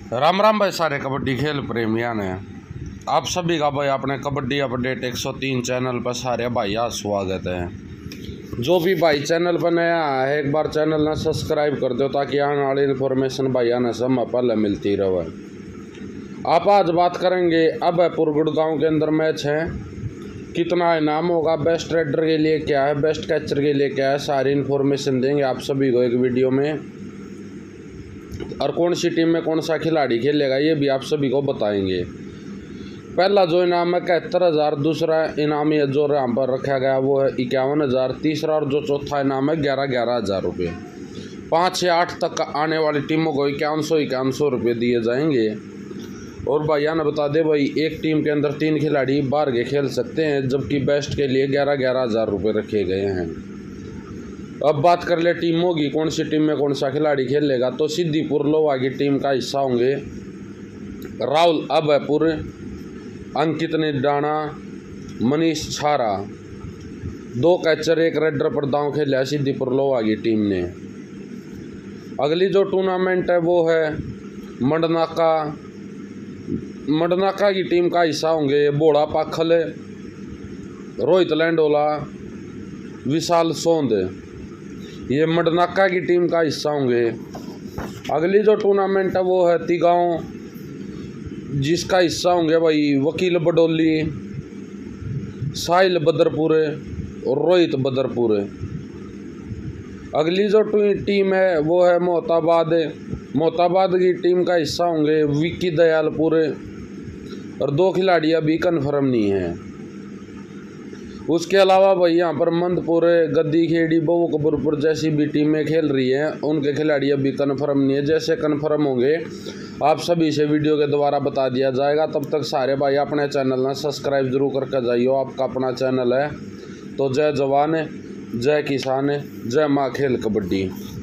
राम राम भाई सारे कबड्डी खेल प्रेमिया ने आप सभी का भाई अपने कबड्डी अपडेट 103 चैनल पर सारे भाई स्वागत है। जो भी भाई चैनल पर नया है एक बार चैनल ना सब्सक्राइब कर दो ताकि आने वाली इन्फॉर्मेशन भाई आने समय पहले मिलती रहे। आप आज बात करेंगे अभयपुर गुड़गांव के अंदर मैच है, कितना इनाम होगा, बेस्ट रेडर के लिए क्या है, बेस्ट कैचर के लिए क्या है, सारी इन्फॉर्मेशन देंगे आप सभी को एक वीडियो में। और कौन सी टीम में कौन सा खिलाड़ी खेलेगा ये भी आप सभी को बताएंगे। पहला जो इनाम है 71,000, दूसरा इनाम ये जो यहाँ पर रखा गया वो है 51,000, तीसरा और जो चौथा इनाम है 11,000 रुपये। 5 से 8 तक आने वाली टीमों को 5100 रुपये दिए जाएंगे। और भैया ने बता दे भाई एक टीम के अंदर 3 खिलाड़ी बाहर के खेल सकते हैं, जबकि बेस्ट के लिए 11,000 रुपये रखे गए हैं। अब बात कर ले टीमों की, कौन सी टीम में कौन सा खिलाड़ी खेलेगा। तो सिद्धिपुर लोहा की टीम का हिस्सा होंगे राहुल अभयपुर, अंकित निडाना, मनीष छारा। 2 कैचर 1 रेडर पर दांव खेला सिद्धिपुर लोहा की टीम ने। अगली जो टूर्नामेंट है वो है मडनाका की टीम का हिस्सा होंगे बोड़ा पाखल, रोहित लैंडोला, विशाल सोंद। ये मडनाका की टीम का हिस्सा होंगे। अगली जो टूर्नामेंट है वो है तिगांव, जिसका हिस्सा होंगे भाई वकील बडोली, साहिल बदरपुर और रोहित बदरपुर। अगली जो टीम है वो है मोहताबाद की टीम का हिस्सा होंगे विक्की दयालपुर और 2 खिलाड़ी अभी कन्फर्म नहीं है। उसके अलावा भाई यहाँ पर मंदपुर, गद्दी खेड़ी, बबू कपूरपुर जैसी भी टीमें खेल रही हैं, उनके खिलाड़ी अभी कन्फर्म नहीं है। जैसे कन्फर्म होंगे आप सभी से वीडियो के द्वारा बता दिया जाएगा। तब तक सारे भाई अपने चैनल ना सब्सक्राइब जरूर करके जाइए, आपका अपना चैनल है। तो जय जवान, जय किसान, जय माँ खेल कबड्डी।